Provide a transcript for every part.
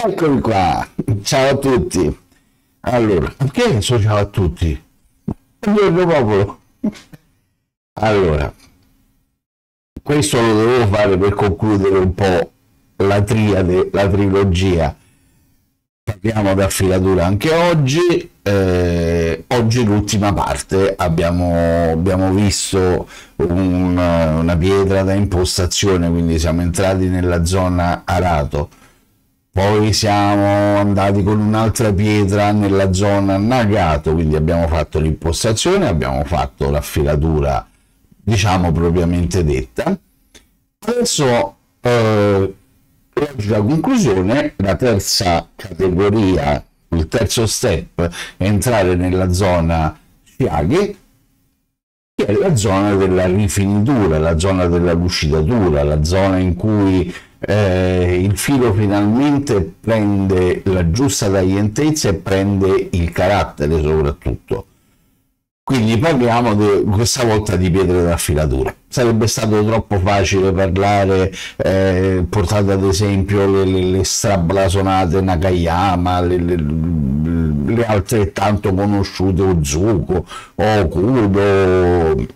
Eccomi qua, ciao a tutti. Allora, perché adesso ciao a tutti? Buongiorno popolo. Allora, questo lo devo fare per concludere un po' la triade, la trilogia. Parliamo d'affilatura anche oggi. Oggi l'ultima parte abbiamo visto una pietra da impostazione, quindi siamo entrati nella zona arato. Poi siamo andati con un'altra pietra nella zona nagato, quindi abbiamo fatto l'impostazione, abbiamo fatto l'affilatura, diciamo propriamente detta. Adesso oggi la conclusione, la terza categoria, il terzo step, è entrare nella zona sciaghe, che è la zona della rifinitura, la zona della lucidatura, la zona in cui il filo finalmente prende la giusta taglientezza e prende il carattere soprattutto. Quindi parliamo questa volta di pietre d'affilatura. Sarebbe stato troppo facile parlare, portate ad esempio le strablasonate Nakayama, le altrettanto conosciute Uzuko o Kudo.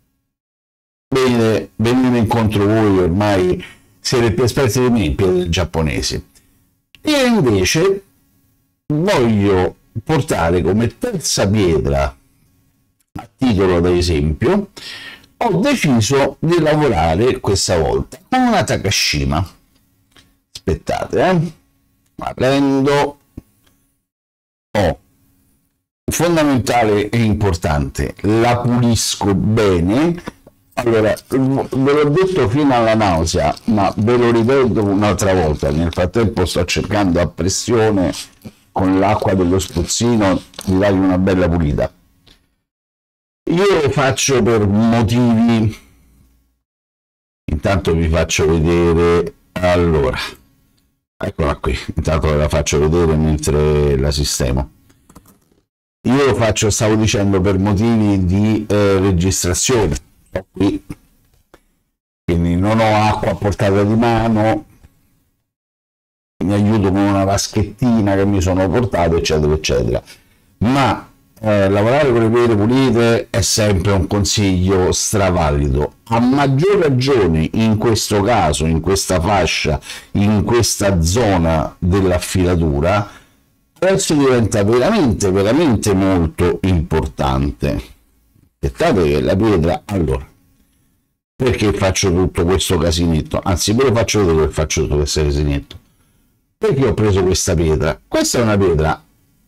Venite incontro voi, ormai siete più esperti di me in pietre giapponesi. E invece voglio portare come terza pietra, a titolo ad esempio, ho deciso di lavorare questa volta con una Takashima. Aspettate, la prendo. Fondamentale e importante, la pulisco bene. Allora, ve l'ho detto fino alla nausea, ma ve lo ripeto un'altra volta. Nel frattempo sto cercando a pressione con l'acqua dello spruzzino di dargli una bella pulita. Io lo faccio per motivi, intanto vi faccio vedere, allora, eccola qui, intanto ve la faccio vedere mentre la sistemo. Io lo faccio, stavo dicendo, per motivi di registrazione, sto qui, quindi non ho acqua a portata di mano, mi aiuto con una vaschettina che mi sono portato, eccetera, eccetera, ma lavorare con le pietre pulite è sempre un consiglio stravalido, a maggior ragione in questo caso, in questa fascia, in questa zona dell'affilatura. Adesso diventa veramente molto importante. Aspettate che la pietra, allora, perché faccio tutto questo casinetto? Anzi, ve lo faccio vedere che faccio tutto questo casinetto. Perché ho preso questa pietra? Questa è una pietra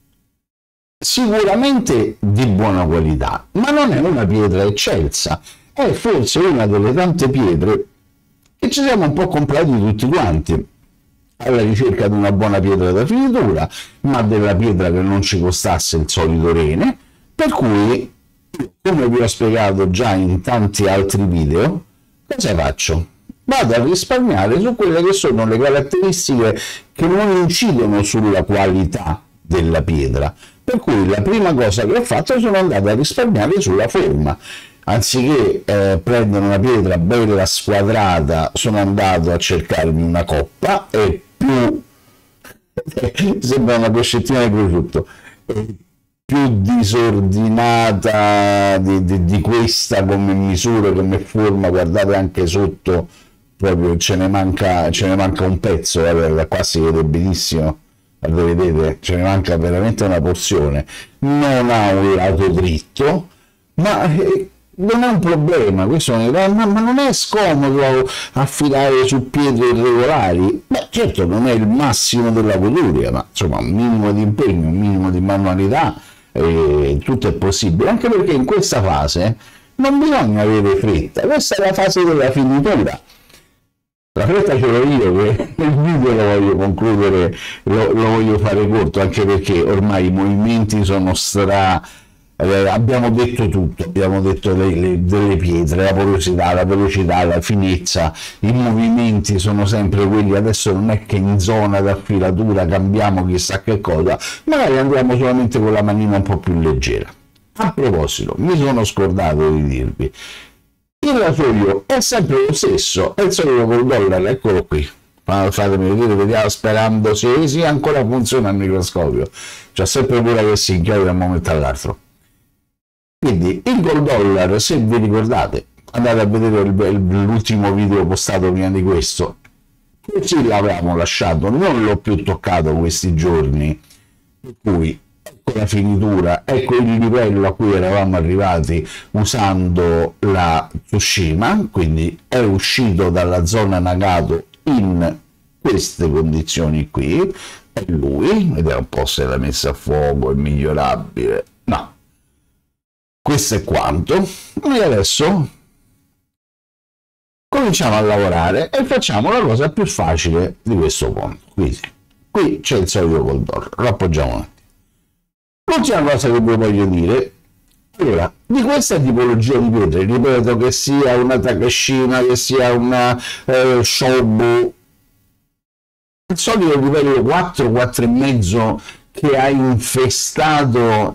sicuramente di buona qualità, ma non è una pietra eccelsa, è forse una delle tante pietre che ci siamo un po' comprati tutti quanti alla ricerca di una buona pietra da finitura, ma della pietra che non ci costasse il solito rene, per cui, come vi ho spiegato già in tanti altri video, cosa faccio? Vado a risparmiare su quelle che sono le caratteristiche che non incidono sulla qualità della pietra, per cui la prima cosa che ho fatto sono andato a risparmiare sulla forma. Anziché prendere una pietra bella squadrata, sono andato a cercarmi una coppa e più sembra una coscettina di prosciutto, più disordinata di questa come misura, come forma. Guardate anche sotto, proprio ce ne manca un pezzo, da qua si vede benissimo. Vedete, ce ne manca veramente una porzione. Non ha un lato dritto, ma non è un problema. Questo ma non è scomodo affilare su pietre irregolari. Beh, certo, non è il massimo della goduria, ma insomma un minimo di impegno, un minimo di manualità, tutto è possibile, anche perché in questa fase non bisogna avere fretta. Questa è la fase della finitura. La fretta ce l'ho io, che il video lo voglio concludere, lo voglio fare corto, anche perché ormai i movimenti sono abbiamo detto tutto, abbiamo detto delle pietre, la porosità, la velocità, la finezza, i movimenti sono sempre quelli. Adesso non è che in zona d'affilatura cambiamo chissà che cosa, magari andiamo solamente con la manina un po' più leggera. A proposito, mi sono scordato di dirvi, il rasoio è sempre lo stesso, è il solito col dollaro, eccolo qui, fatemi vedere, vediamo, sperando sì, ancora funziona il microscopio, c'è sempre quella che si inchioda da un momento all'altro. Quindi il gold dollar, se vi ricordate, andate a vedere l'ultimo video postato prima di questo, così l'avevamo lasciato, non l'ho più toccato questi giorni, per cui ecco la finitura, ecco il livello a cui eravamo arrivati usando la Tsushima, quindi è uscito dalla zona Nagato in queste condizioni qui, è lui, vediamo un po' se l'ha messa a fuoco, è migliorabile, no, questo è quanto, e adesso cominciamo a lavorare e facciamo la cosa più facile di questo conto. Quindi qui c'è il solito gold dollar, lo appoggiamo un attimo. L'ultima cosa che vi voglio dire, allora, di questa tipologia di pietre, ripeto, che sia una Takashima, che sia una Shobu, il solito livello 4, 4,5 che ha infestato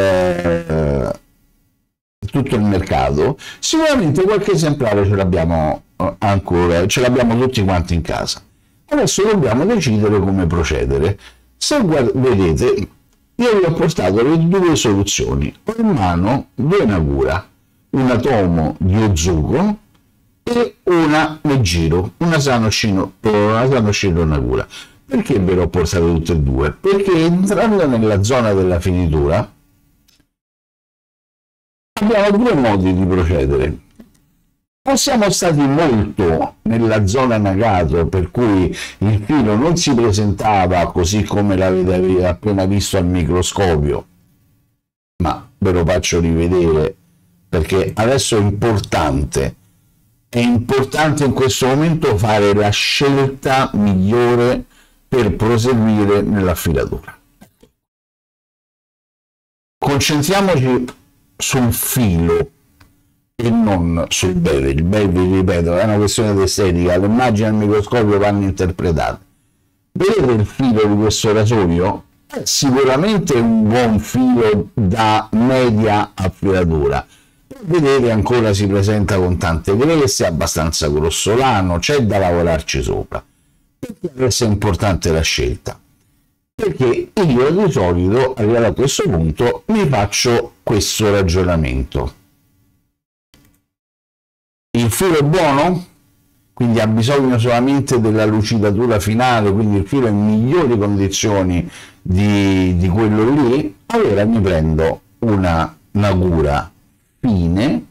tutto il mercato, sicuramente qualche esemplare ce l'abbiamo ancora, ce l'abbiamo tutti quanti in casa. Adesso dobbiamo decidere come procedere. Se vedete, io vi ho portato le due soluzioni, ho in mano due Nagura, una Tomo di Ozuko e una Nejiro, una Sanoshiro Nagura. Perché ve l'ho portato tutte e due? Perché entrando nella zona della finitura abbiamo due modi di procedere. O siamo stati molto nella zona Nagato, per cui il filo non si presentava così come l'avete appena visto al microscopio, ma ve lo faccio rivedere perché adesso è importante in questo momento fare la scelta migliore per proseguire nell'affilatura. Concentriamoci sul filo e non sul beve. Il beve, ripeto, è una questione di estetica, le immagini al microscopio vanno interpretate. Vedete il filo di questo rasoio? È sicuramente un buon filo da media affilatura. Vedete ancora si presenta con tante creste, è abbastanza grossolano, c'è da lavorarci sopra. Perché adesso è importante la scelta? Perché io di solito, arrivato a questo punto, mi faccio questo ragionamento. Il filo è buono? Quindi ha bisogno solamente della lucidatura finale, quindi il filo è in migliori condizioni di quello lì, allora mi prendo una Nagura fine,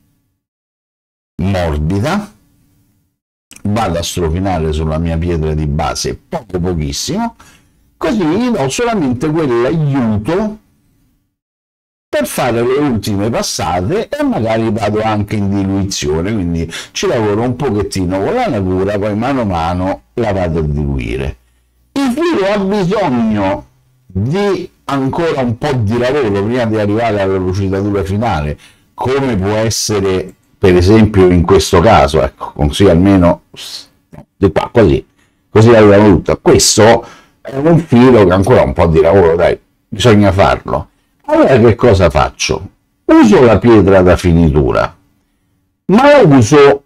morbida, vado a strofinare sulla mia pietra di base pochissimo, così gli do solamente quell'aiuto per fare le ultime passate e magari vado anche in diluizione, quindi ci lavoro un pochettino con la Nagura, poi mano a mano la vado a diluire. Il filo ha bisogno di ancora un po' di lavoro prima di arrivare alla lucidatura finale, come può essere per esempio in questo caso, ecco, così almeno di qua, così arriviamo tutto. Questo è un filo che ancora ha un po' di lavoro, dai, bisogna farlo. Allora che cosa faccio? Uso la pietra da finitura, ma la uso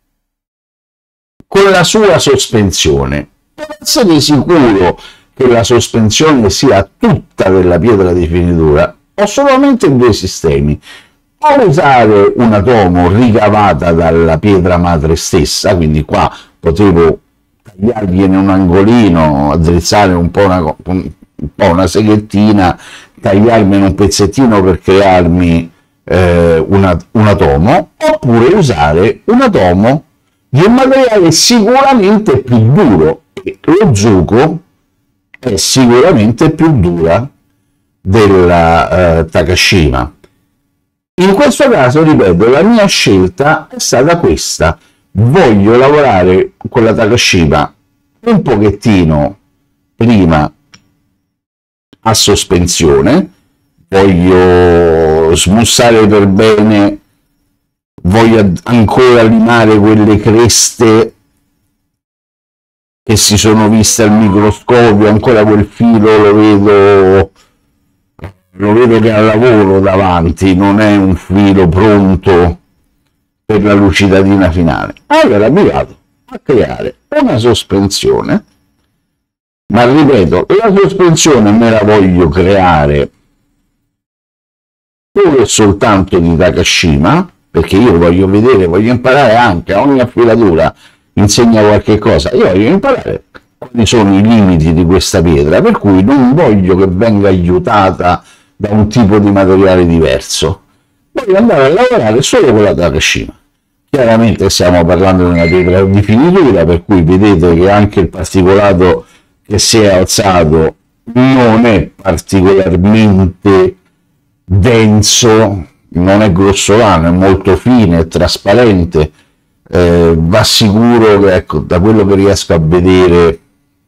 con la sua sospensione. Per essere sicuro che la sospensione sia tutta della pietra di finitura, ho solamente due sistemi. O usare una Tomo ricavata dalla pietra madre stessa, quindi qua potevo tagliargliene un angolino, addrizzare un po' una seghettina, tagliarmene un pezzettino per crearmi una Tomo, oppure usare una Tomo di un materiale sicuramente più duro. Lo Zuko è sicuramente più dura della Takashima. In questo caso, ripeto, la mia scelta è stata questa. Voglio lavorare con la Takashima un pochettino prima a sospensione, voglio smussare per bene, voglio ancora limare quelle creste che si sono viste al microscopio, ancora quel filo lo vedo che ha lavoro davanti, non è un filo pronto per la lucidatina finale. Allora mi vado a creare una sospensione, ma ripeto, la sospensione me la voglio creare solo e soltanto di Takashima, perché io voglio vedere, voglio imparare anche a ogni affilatura, insegna qualche cosa, io voglio imparare quali sono i limiti di questa pietra, per cui non voglio che venga aiutata da un tipo di materiale diverso, voglio andare a lavorare solo con la Takashima. Chiaramente stiamo parlando di una pietra di finitura, per cui vedete che anche il particolato che si è alzato non è particolarmente denso, non è grossolano, è molto fine, è trasparente, va sicuro che, ecco, da quello che riesco a vedere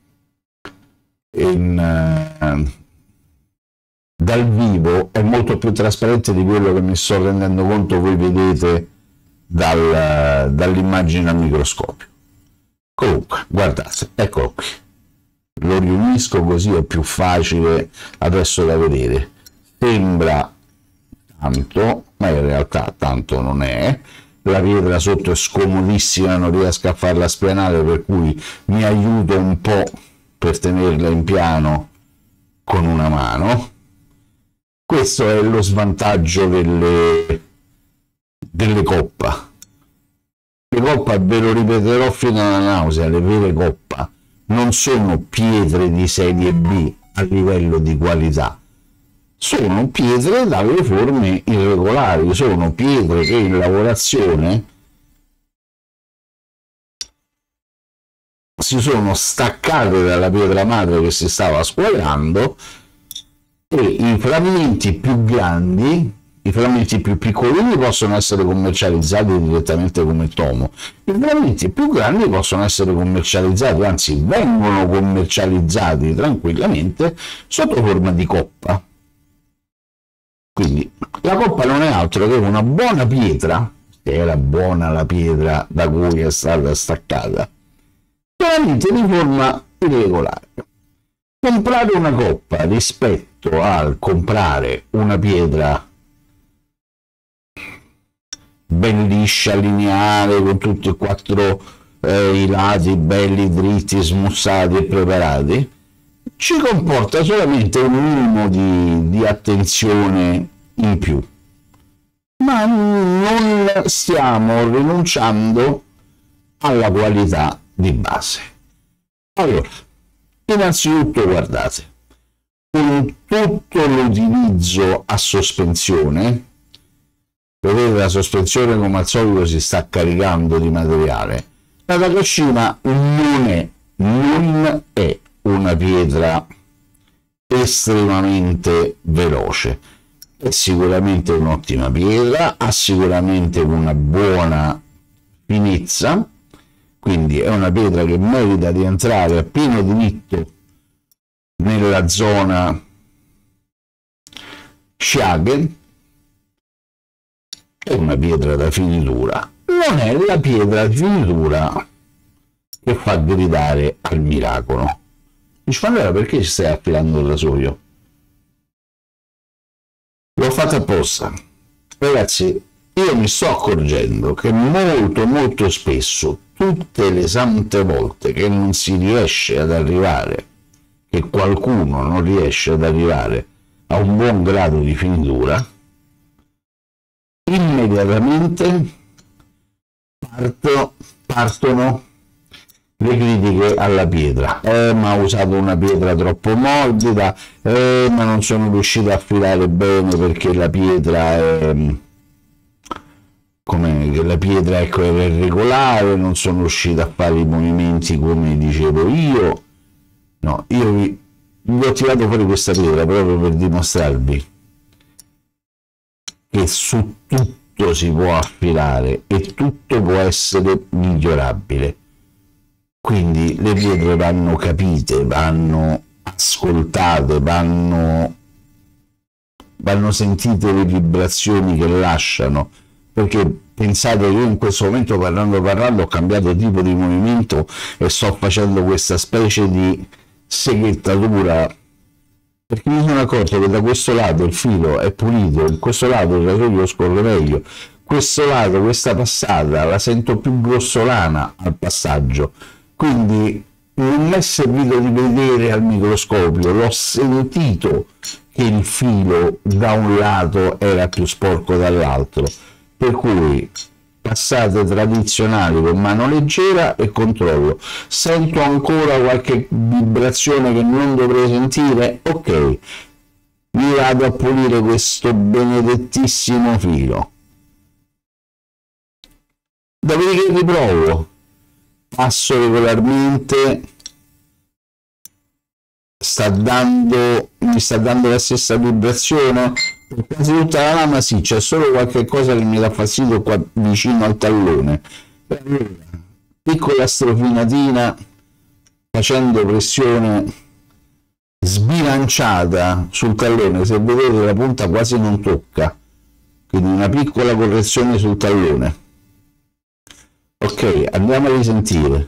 dal vivo, è molto più trasparente di quello che mi sto rendendo conto voi vedete dall'immagine al microscopio. Comunque, guardate, eccolo qui, lo riunisco così è più facile adesso da vedere. Sembra tanto, ma in realtà tanto non è. La pietra sotto è scomodissima, non riesco a farla spianare, per cui mi aiuto un po' per tenerla in piano con una mano. Questo è lo svantaggio delle coppa. Le coppa, ve lo ripeterò fino alla nausea, le vere coppa non sono pietre di serie B a livello di qualità, sono pietre dalle forme irregolari, sono pietre che in lavorazione si sono staccate dalla pietra madre che si stava squadrando, e i frammenti più grandi, i frammenti più piccolini possono essere commercializzati direttamente come tomo, i frammenti più grandi possono essere commercializzati, anzi vengono commercializzati tranquillamente sotto forma di coppa. Quindi la coppa non è altro che una buona pietra, che era buona la pietra da cui è stata staccata, veramente di forma irregolare. Comprare una coppa rispetto al comprare una pietra ben liscia, lineare, con tutti e quattro i lati belli, dritti, smussati e preparati, ci comporta solamente un minimo di attenzione in più, ma non stiamo rinunciando alla qualità di base. Allora, innanzitutto guardate, con tutto l'utilizzo a sospensione, vedete la sospensione come al solito si sta caricando di materiale, la Takashima non è una pietra estremamente veloce, è sicuramente un'ottima pietra, ha sicuramente una buona finezza, quindi è una pietra che merita di entrare a pieno diritto nella zona Shagen. È una pietra da finitura, non è la pietra di finitura che fa gridare al miracolo. Dici, ma allora perché ci stai affilando il rasoio? L'ho fatto apposta. Ragazzi, io mi sto accorgendo che molto spesso, tutte le sante volte che non si riesce ad arrivare, che qualcuno non riesce ad arrivare a un buon grado di finitura, immediatamente partono le critiche alla pietra. Ma ha usato una pietra troppo morbida, ma non sono riuscito a affilare bene perché la pietra è ecco, era irregolare, non sono riuscito a fare i movimenti come dicevo io. No, io vi ho tirato fuori questa pietra proprio per dimostrarvi che su tutto si può affilare e tutto può essere migliorabile. Quindi le pietre vanno capite, vanno ascoltate, vanno sentite le vibrazioni che lasciano, perché pensate che io in questo momento parlando ho cambiato tipo di movimento e sto facendo questa specie di seghettatura, perché mi sono accorto che da questo lato il filo è pulito, in questo lato il rasoio scorre meglio, questo lato, questa passata la sento più grossolana al passaggio, quindi non mi è servito di vedere al microscopio, l'ho sentito che il filo da un lato era più sporco dall'altro, per cui passate tradizionali con mano leggera e controllo. Sento ancora qualche vibrazione che non dovrei sentire? Ok, mi vado a pulire questo benedettissimo filo, dopodiché riprovo, passo regolarmente, mi sta dando la stessa vibrazione per quasi tutta la lama. Sì, c'è solo qualche cosa che mi dà fastidio qua vicino al tallone. Piccola strofinatina, facendo pressione sbilanciata sul tallone, se vedete la punta quasi non tocca, quindi una piccola correzione sul tallone. Ok, andiamo a risentire.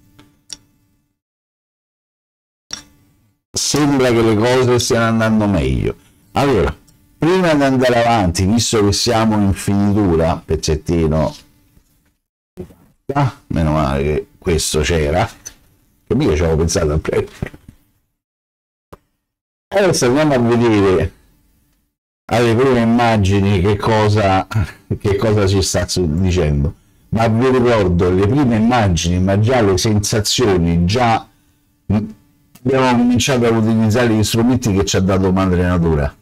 Sembra che le cose stiano andando meglio. Allora, prima di andare avanti, visto che siamo in finitura, pezzettino, meno male che questo c'era, che mica ci avevo pensato a prendere. Adesso andiamo a vedere alle prime immagini che cosa ci sta dicendo. Ma vi ricordo le prime immagini, ma già le sensazioni, già abbiamo cominciato ad utilizzare gli strumenti che ci ha dato Madre Natura.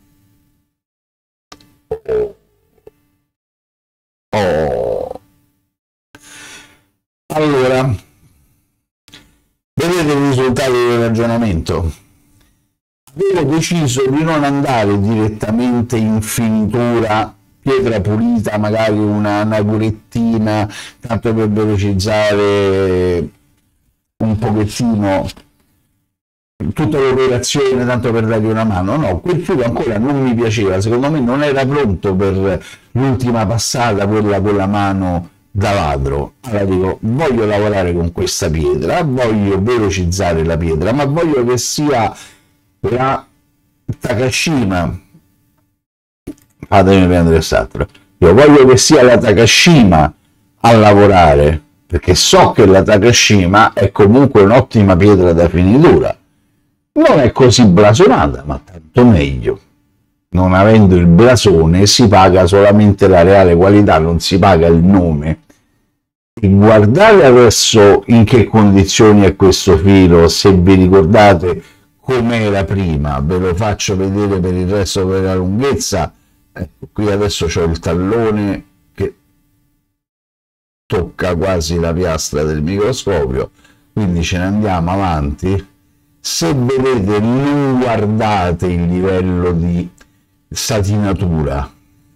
Allora, vedete il risultato del ragionamento? Avevo deciso di non andare direttamente in finitura, pietra pulita, magari una curettina, tanto per velocizzare un pochettino tutta l'operazione, tanto per dargli una mano. No, quel filo ancora non mi piaceva, secondo me non era pronto per l'ultima passata, quella con la mano da ladro. Allora dico, voglio lavorare con questa pietra, voglio velocizzare la pietra, ma voglio che sia la Takashima, fatemi prendere quest'altro, io voglio che sia la Takashima a lavorare, perché so che la Takashima è comunque un'ottima pietra da finitura, non è così blasonata, ma tanto meglio. Non avendo il blasone si paga solamente la reale qualità, non si paga il nome. E guardate adesso in che condizioni è questo filo, se vi ricordate com'era prima, ve lo faccio vedere per il resto per la lunghezza. Ecco, qui adesso c'ho il tallone che tocca quasi la piastra del microscopio, quindi ce ne andiamo avanti. Se vedete, non guardate il livello di satinatura,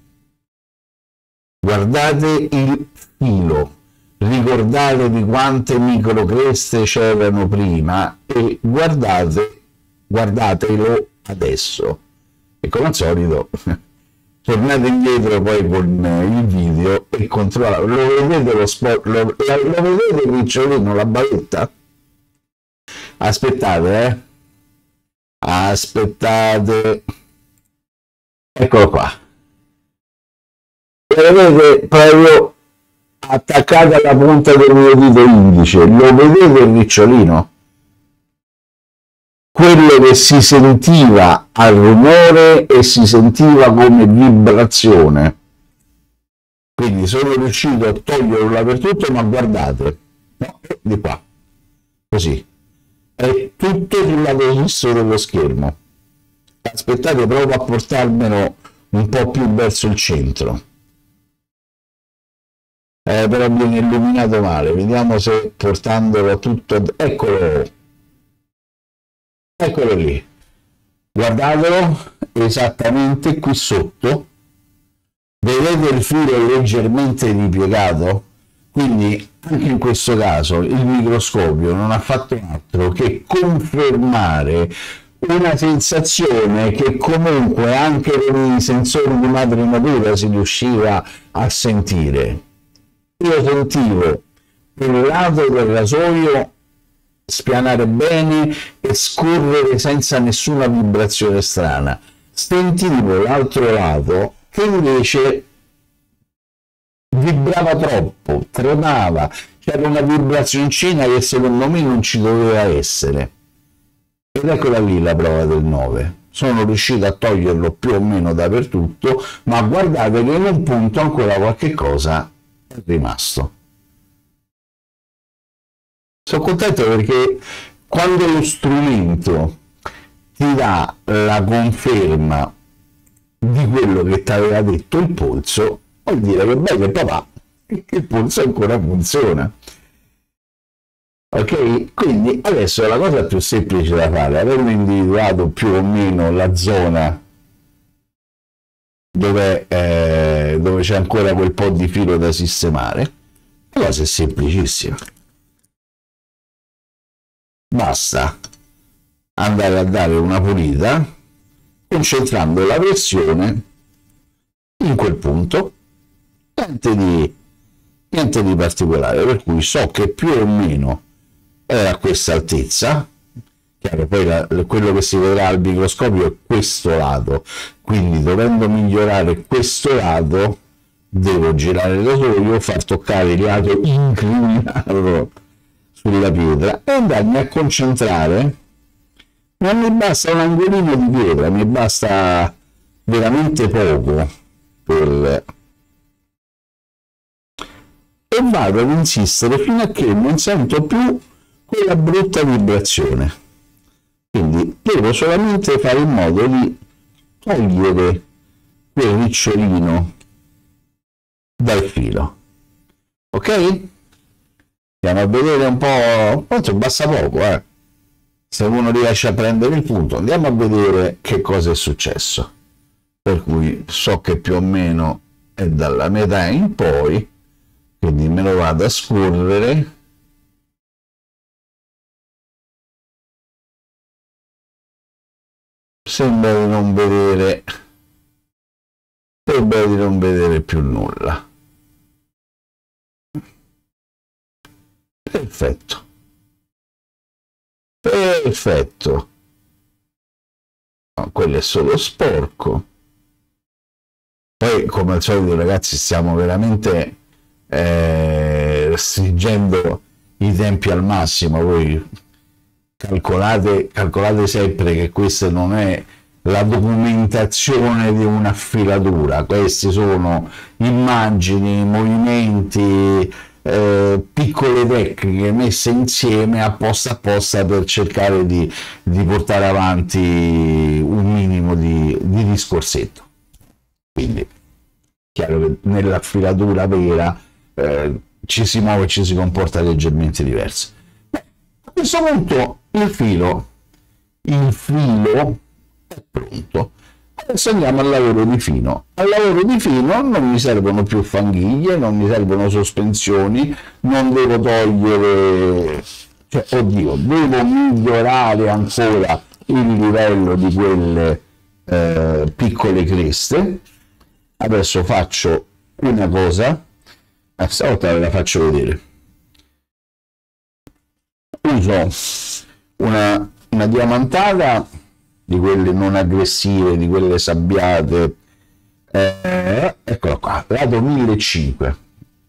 guardate il filo, ricordate di quante microcreste c'erano prima e guardatelo adesso. E come al solito tornate indietro poi con il video e controllate. Lo vedete lo spot? Lo vedete il ricciolino, la bavetta? Aspettate, aspettate, eccolo qua, lo vedete proprio attaccato alla punta del mio dito indice, lo vedete il ricciolino? Quello che si sentiva al rumore e si sentiva come vibrazione, quindi sono riuscito a toglierlo dappertutto, ma guardate, no, di qua, così. È tutto sul lato sinistro dello schermo. Aspettate, provo a portarmelo un po' più verso il centro. Però viene illuminato male. Vediamo se portandolo tutto... Eccolo! Eccolo lì. Guardatelo esattamente qui sotto. Vedete il filo leggermente ripiegato? Quindi anche in questo caso il microscopio non ha fatto altro che confermare una sensazione che comunque anche con i sensori di Madre Natura si riusciva a sentire. Io sentivo il lato del rasoio spianare bene e scorrere senza nessuna vibrazione strana. Sentivo l'altro lato che invece vibrava troppo, tremava, c'era una vibrazioncina che secondo me non ci doveva essere. Ed eccola lì la prova del 9. Sono riuscito a toglierlo più o meno dappertutto, ma guardate che in un punto ancora qualche cosa è rimasto. Sono contento perché quando lo strumento ti dà la conferma di quello che ti aveva detto il polso, vuol dire che bene papà, il polso ancora funziona. Ok, quindi adesso la cosa più semplice da fare, avendo individuato più o meno la zona dove c'è ancora quel po' di filo da sistemare, la cosa è semplicissima. Basta andare a dare una pulita concentrando la pressione in quel punto, niente di particolare, per cui so che più o meno a questa altezza. Chiaro, poi quello che si vedrà al microscopio è questo lato, quindi dovendo migliorare questo lato devo girare il rasoio, far toccare il lato inclinato sulla pietra e andarmi a concentrare. Non mi basta un angolino di pietra, mi basta veramente poco e vado ad insistere fino a che non sento più quella brutta vibrazione. Quindi devo solamente fare in modo di togliere quel ricciolino dal filo. Ok? Andiamo a vedere un po', quanto basta poco, se uno riesce a prendere il punto. Andiamo a vedere che cosa è successo. Per cui so che più o meno è dalla metà in poi, quindi me lo vado a scorrere. Sembra di non vedere più nulla. Perfetto. No, quello è solo sporco. Poi, come al solito, ragazzi, stiamo veramente restringendo i tempi al massimo. Voi calcolate sempre che questa non è la documentazione di un'affilatura, questi sono immagini, movimenti, piccole tecniche messe insieme apposta per cercare di portare avanti un minimo di discorsetto. Quindi chiaro che nell'affilatura vera ci si muove e ci si comporta leggermente diverso. A questo punto il filo è pronto. Adesso andiamo al lavoro di fino. Al lavoro di fino non mi servono più fanghiglie, non mi servono sospensioni, non devo togliere, cioè, oddio, devo migliorare ancora il livello di quelle piccole creste. Adesso faccio una cosa, stavolta ve la faccio vedere. Uso una diamantata di quelle non aggressive, di quelle sabbiate, eccola qua, lato 1500,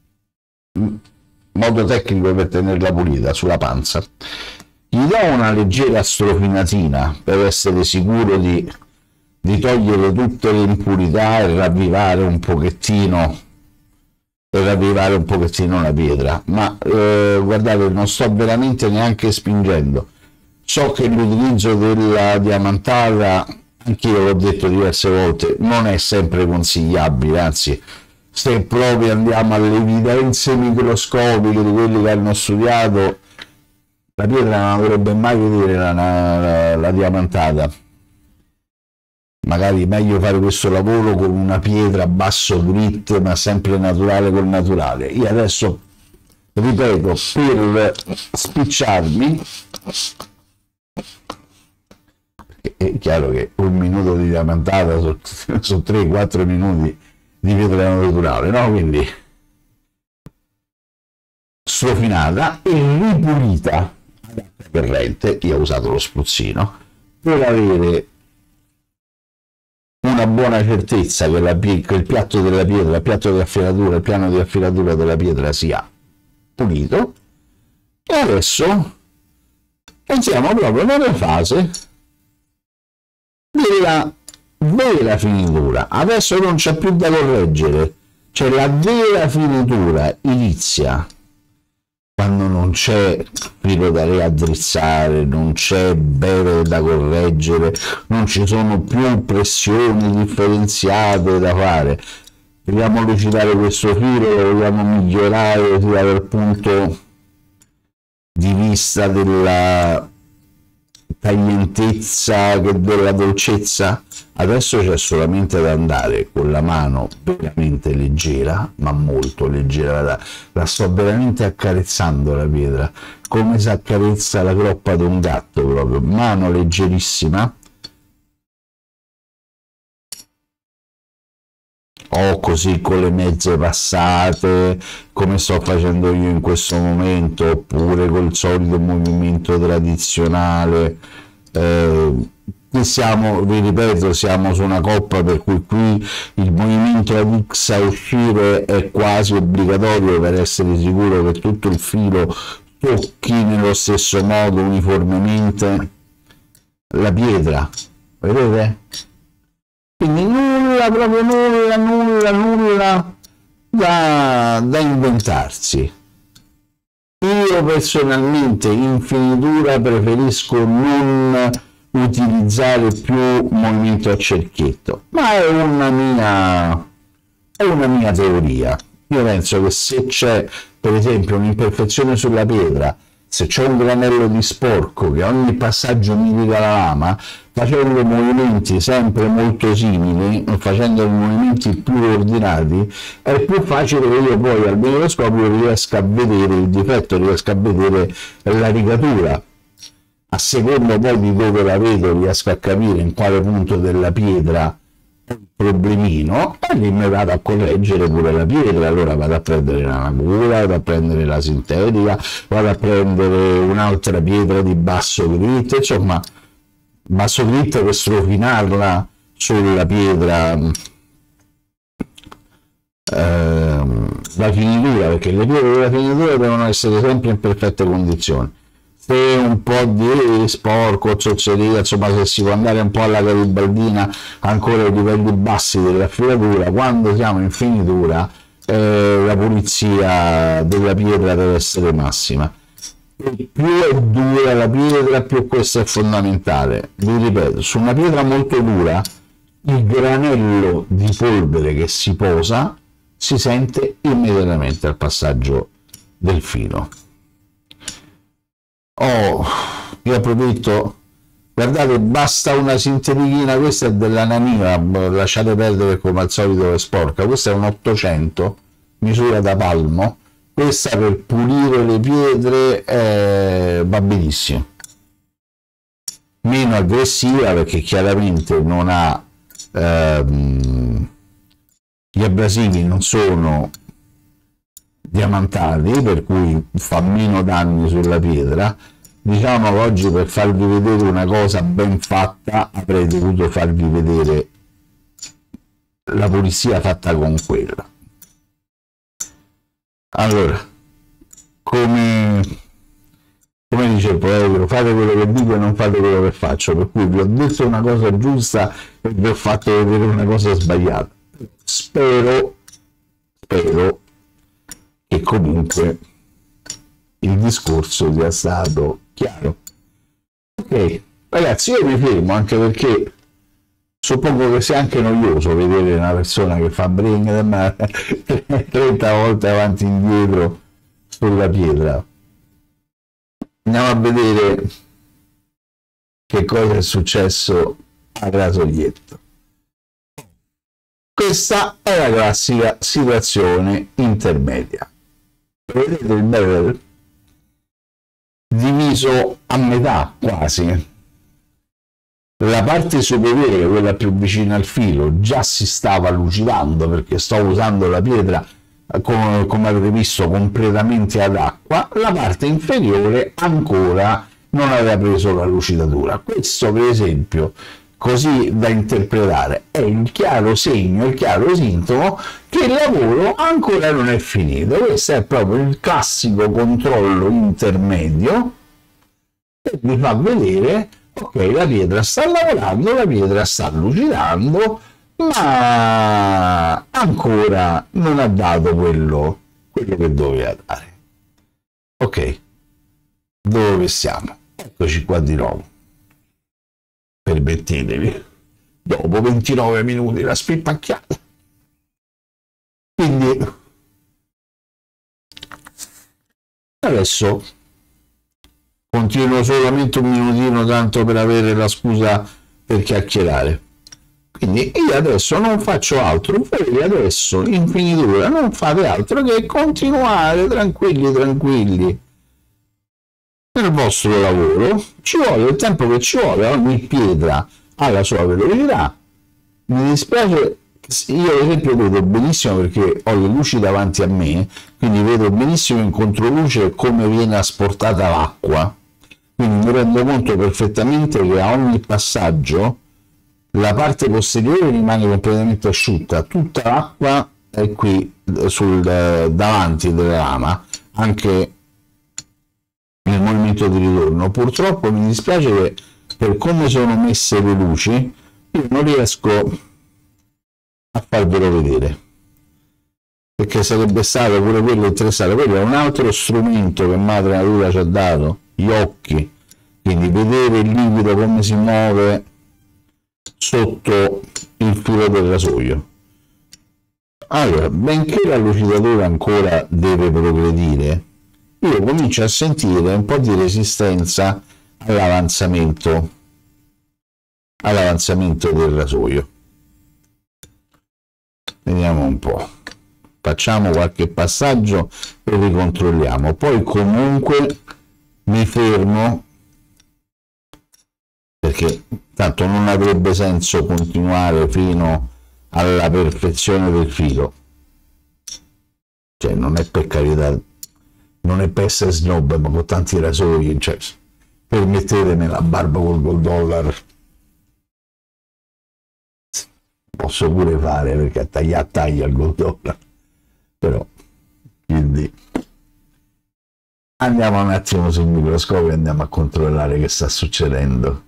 modo tecnico per tenerla pulita sulla panza. Gli do una leggera strofinatina per essere sicuro di togliere tutte le impurità e ravvivare un pochettino la pietra, ma guardate, non sto veramente neanche spingendo. So che l'utilizzo della diamantata, anche io l'ho detto diverse volte, non è sempre consigliabile, anzi, se proprio andiamo alle evidenze microscopiche di quelli che hanno studiato, la pietra non dovrebbe mai vedere la diamantata. Magari meglio fare questo lavoro con una pietra a basso grit, ma sempre naturale col naturale. Io adesso, ripeto, per spicciarmi, è chiaro che un minuto di diamantata su 3-4 minuti di pietra naturale, no? Quindi strofinata e ripulita ad acqua corrente. Io ho usato lo spruzzino per avere una buona certezza che il piatto della pietra, il piatto di affilatura, il piano di affilatura della pietra sia pulito, e adesso entriamo proprio nella fase della vera finitura. Adesso non c'è più da correggere, cioè la vera finitura inizia quando non c'è filo da raddrizzare, non c'è beve da correggere, non ci sono più pressioni differenziate da fare. Vogliamo lucidare questo filo, lo vogliamo migliorare sia dal punto di vista della taglientezza che della dolcezza. Adesso c'è solamente da andare con la mano veramente leggera, ma molto leggera, la sto veramente accarezzando la pietra, come si accarezza la groppa di un gatto, proprio, mano leggerissima, o così con le mezze passate, come sto facendo io in questo momento, oppure col solito movimento tradizionale. Siamo, vi ripeto, siamo su una coppa per cui qui il movimento ad X a uscire è quasi obbligatorio per essere sicuro che tutto il filo tocchi nello stesso modo uniformemente la pietra, vedete? Quindi nulla, proprio nulla da inventarsi. Io personalmente in finitura preferisco non utilizzare più movimento a cerchietto, ma è una mia teoria. Io penso che se c'è per esempio un'imperfezione sulla pietra, se c'è un granello di sporco che ogni passaggio mitiga la lama, facendo movimenti sempre molto simili, facendo movimenti più ordinati, è più facile che io poi al microscopio riesca a vedere il difetto, riesca a vedere la rigatura. A seconda poi di dove la vedo riesco a capire in quale punto della pietra è il problemino, e lì mi vado a correggere pure la pietra. Allora vado a prendere la natura, vado a prendere la sintetica, vado a prendere un'altra pietra di basso grit, insomma basso grit per strofinarla sulla pietra la finitura, perché le pietre della finitura devono essere sempre in perfette condizioni. Se un po' di sporco, zozzeria, insomma, se si può andare un po' alla garibaldina ancora ai livelli bassi della filatura, quando siamo in finitura la pulizia della pietra deve essere massima. E più è dura la pietra, più questo è fondamentale. Vi ripeto, su una pietra molto dura il granello di polvere che si posa si sente immediatamente al passaggio del filo. Io approfitto, guardate, basta una sintetichina, questa è della Naniva, lasciate perdere come al solito è sporca, questa è un 800, misura da palmo, questa per pulire le pietre va benissimo, meno aggressiva perché chiaramente non ha gli abrasivi non sono diamantati, per cui fa meno danni sulla pietra. Diciamo che oggi per farvi vedere una cosa ben fatta avrei dovuto farvi vedere la pulizia fatta con quella. Allora, come dice il poeta, fate quello che dico e non fate quello che faccio, per cui vi ho detto una cosa giusta e vi ho fatto vedere una cosa sbagliata. Spero che comunque il discorso sia stato chiaro. Ok, ragazzi, io mi fermo, anche perché suppongo che sia anche noioso vedere una persona che fa bring 30 volte avanti e indietro sulla pietra. Andiamo a vedere che cosa è successo a Rasoietto. Questa è la classica situazione intermedia. Vedete il bevel diviso a metà quasi. La parte superiore, quella più vicina al filo, già si stava lucidando perché sto usando la pietra, come avete visto, completamente ad acqua. La parte inferiore ancora non aveva preso la lucidatura. Questo per esempio così da interpretare, è il chiaro segno, il chiaro sintomo che il lavoro ancora non è finito. Questo è proprio il classico controllo intermedio che vi fa vedere, ok, la pietra sta lavorando, la pietra sta lucidando, ma ancora non ha dato quello che doveva dare. Ok, dove siamo? Eccoci qua di nuovo. Permettetevi, dopo 29 minuti la spippacchiata. Quindi adesso continuo solamente un minutino tanto per avere la scusa per chiacchierare. Quindi io adesso non faccio altro, voi adesso in finitura non fate altro che continuare tranquilli nel vostro lavoro. Ci vuole il tempo che ci vuole, ogni pietra ha la sua velocità. Mi dispiace, io ad esempio vedo benissimo perché ho le luci davanti a me, quindi vedo benissimo in controluce come viene asportata l'acqua, quindi mi rendo conto perfettamente che a ogni passaggio la parte posteriore rimane completamente asciutta, tutta l'acqua è qui davanti della lama, anche nel movimento di ritorno. Purtroppo mi dispiace che per come sono messe le luci io non riesco a farvelo vedere, perché sarebbe stato pure quello interessante. Quello è un altro strumento che madre natura ci ha dato, gli occhi, quindi vedere il liquido come si muove sotto il filo del rasoio. Allora, benché la lucidatura ancora deve progredire, io comincio a sentire un po' di resistenza all'avanzamento del rasoio. Vediamo un po', facciamo qualche passaggio e ricontrolliamo, poi comunque mi fermo perché tanto non avrebbe senso continuare fino alla perfezione del filo, cioè non è per carità, non è per essere snob, ma con tanti rasoi, cioè, permettetemi la barba col gold dollar posso pure fare, perché taglia il gold dollar, però quindi andiamo un attimo sul microscopio e andiamo a controllare che sta succedendo.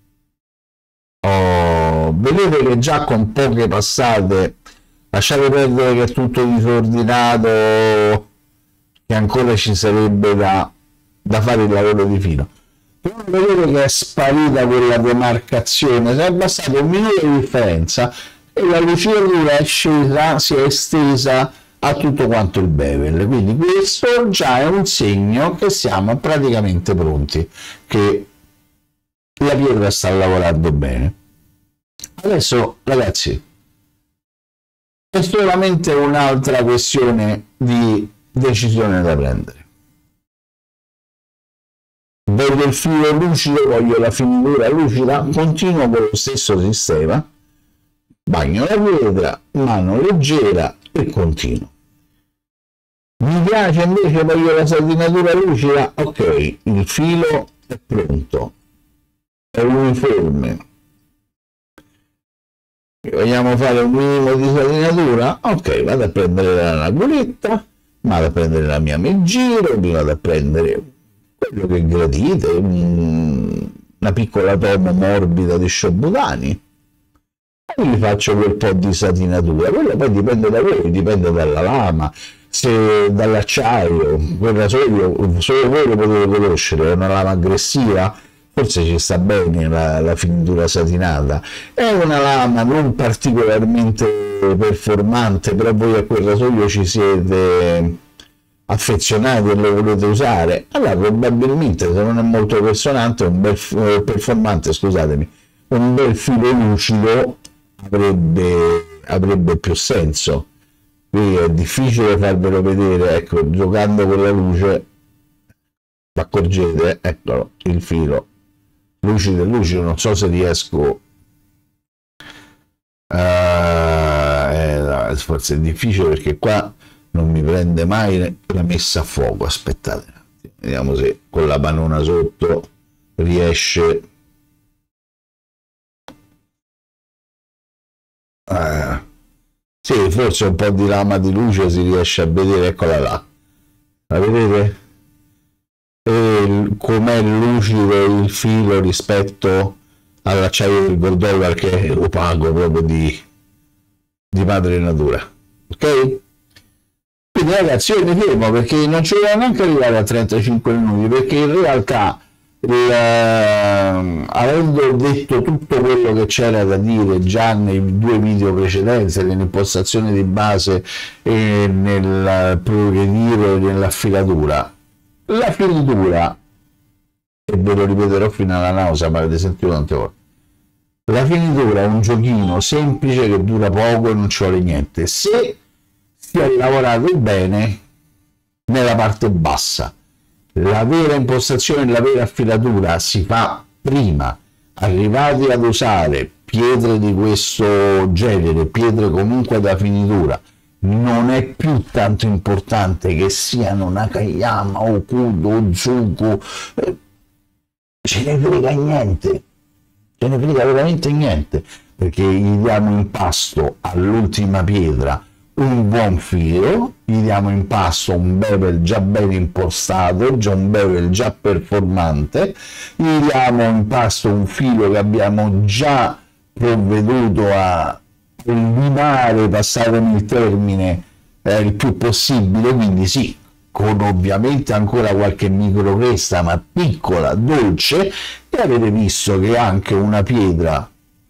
Vedete che già con poche passate, lasciate perdere che è tutto disordinato, che ancora ci sarebbe da fare il lavoro di filo, però vedete che è sparita quella demarcazione, sarebbe bastato un minuto di differenza e la lucidatura è scesa, si è estesa a tutto quanto il bevel. Quindi questo già è un segno che siamo praticamente pronti, che la pietra sta lavorando bene. Adesso ragazzi è solamente un'altra questione di decisione da prendere. Vedo il filo lucido, voglio la finitura lucida, continuo con lo stesso sistema, bagno la pietra, mano leggera e continuo. Mi piace invece, voglio la satinatura lucida, ok, il filo è pronto, è uniforme. Vogliamo fare un minimo di satinatura? Ok, vado a prendere la lagoletta, vado a prendere la mia megiro, mi vado a prendere quello che gradite, una piccola tomo morbida di Shobutani e vi faccio quel po' di satinatura. Quello poi dipende da voi, dipende dalla lama, se dall'acciaio, quel rasoio solo voi lo potete conoscere, è una lama aggressiva, forse ci sta bene la finitura satinata, è una lama non particolarmente performante, però voi a quel rasoio ci siete affezionati e lo volete usare, allora probabilmente, se non è molto performante, scusatemi, un bel filo lucido avrebbe più senso. Qui è difficile farvelo vedere, ecco, giocando con la luce, vi accorgete, eccolo, il filo lucido e lucido. Non so se riesco, forse è difficile perché qua non mi prende mai la messa a fuoco. Aspettate, vediamo se con la panona sotto riesce. sì, forse un po' di lama di luce si riesce a vedere, eccola là, la vedete? Com'è lucido il filo rispetto all'acciaio del gold dollar che è opaco proprio di madre natura, ok? Quindi ragazzi, io mi fermo perché non ci voglio neanche arrivare a 35 minuti, perché in realtà avendo detto tutto quello che c'era da dire già nei due video precedenti, nell'impostazione di base e nel progredire nella filatura, la finitura, e ve lo ripeterò fino alla nausea, ma avete sentito tante volte, la finitura è un giochino semplice che dura poco e non ci vuole niente se si è lavorato bene nella parte bassa. La vera impostazione, la vera filatura si fa prima. Arrivati ad usare pietre di questo genere, pietre comunque da finitura, non è più tanto importante che siano Nakayama, Okudo, Ozuku, ce ne frega niente, ce ne frega veramente niente, perché gli diamo in pasto all'ultima pietra un buon filo, gli diamo in pasto un bevel già ben impostato, già un bevel già performante, gli diamo in pasto un filo che abbiamo già provveduto a limare, passatemi il termine, il più possibile, quindi sì, con ovviamente ancora qualche micro cresta, ma piccola, dolce, e avete visto che anche una pietra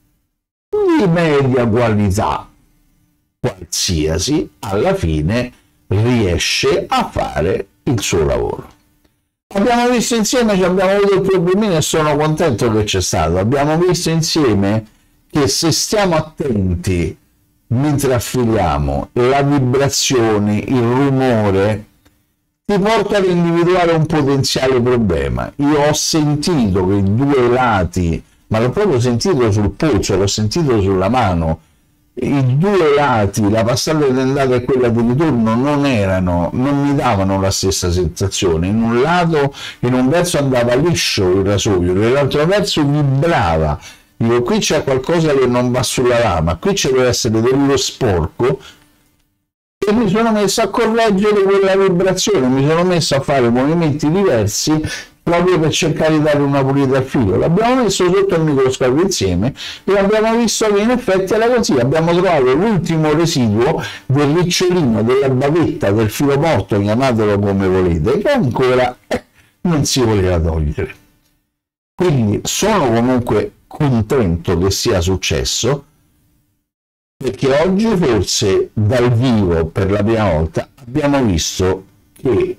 di media qualità qualsiasi alla fine riesce a fare il suo lavoro. Abbiamo visto insieme, ci abbiamo avuto il problemino e sono contento che c'è stato. Abbiamo visto insieme che se stiamo attenti mentre affiliamo, la vibrazione, il rumore ti porta ad individuare un potenziale problema. Io ho sentito che i due lati, ma l'ho proprio sentito sul polso, l'ho sentito sulla mano, i due lati, la passata di andata e quella di ritorno, non mi davano la stessa sensazione. In un lato, in un verso andava liscio il rasoio, nell'altro verso vibrava. Dico, qui c'è qualcosa che non va sulla lama, qui ci deve essere dello sporco, e mi sono messo a correggere quella vibrazione, mi sono messo a fare movimenti diversi proprio per cercare di dare una pulita al filo. L'abbiamo messo sotto il microscopio insieme e abbiamo visto che in effetti era così. Abbiamo trovato l'ultimo residuo del ricciolino, della bavetta, del filo morto, chiamatelo come volete, che ancora non si voleva togliere. Quindi sono comunque contento che sia successo, perché oggi forse dal vivo per la prima volta abbiamo visto che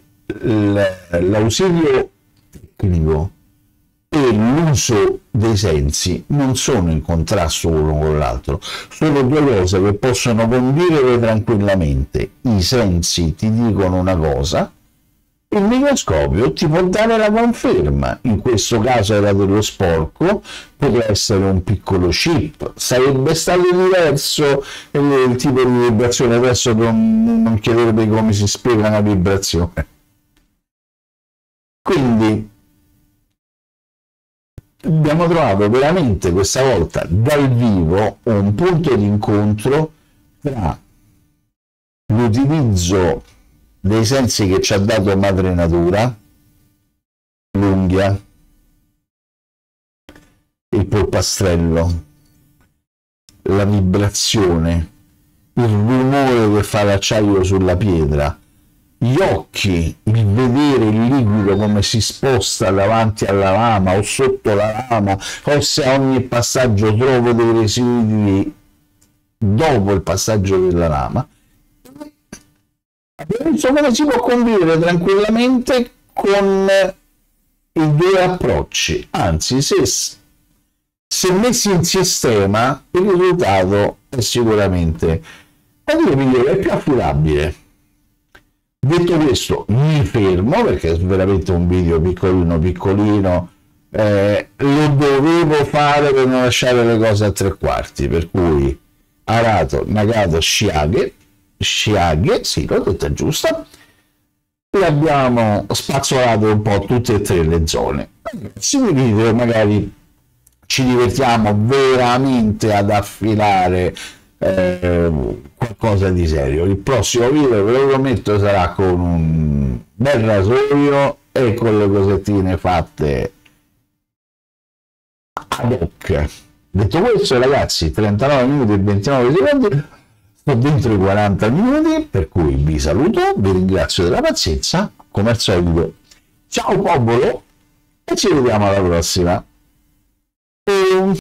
l'ausilio tecnico e l'uso dei sensi non sono in contrasto l'uno con l'altro, sono due cose che possono convivere tranquillamente. I sensi ti dicono una cosa, il microscopio ti può dare la conferma. In questo caso era dello sporco, poteva essere un piccolo chip, sarebbe stato diverso il tipo di vibrazione. Adesso non chiedermi come si spiega una vibrazione. Quindi abbiamo trovato veramente questa volta dal vivo un punto di incontro tra l'utilizzo dei sensi che ci ha dato madre natura, l'unghia, il polpastrello, la vibrazione, il rumore che fa l'acciaio sulla pietra, gli occhi, il vedere il liquido come si sposta davanti alla lama o sotto la lama, o se a ogni passaggio trovo dei residui dopo il passaggio della lama. Abbiamo visto come si può convivere tranquillamente con i due approcci, anzi se messi in sistema il risultato è sicuramente migliore, è più affidabile. Detto questo, mi fermo perché è veramente un video piccolino, lo dovevo fare per non lasciare le cose a tre quarti, per cui Arato, Nagato, Shiage, sì, l'ho detta giusta, e abbiamo spazzolato un po' tutte e tre le zone. Prossimi video magari ci divertiamo veramente ad affilare qualcosa di serio. Il prossimo video, ve lo prometto, sarà con un bel rasoio e con le cosettine fatte ad hoc. Detto questo, ragazzi, 39 minuti e 29 secondi, sto dentro i 40 minuti, per cui vi saluto, vi ringrazio della pazienza, come al solito, ciao popolo, e ci vediamo alla prossima.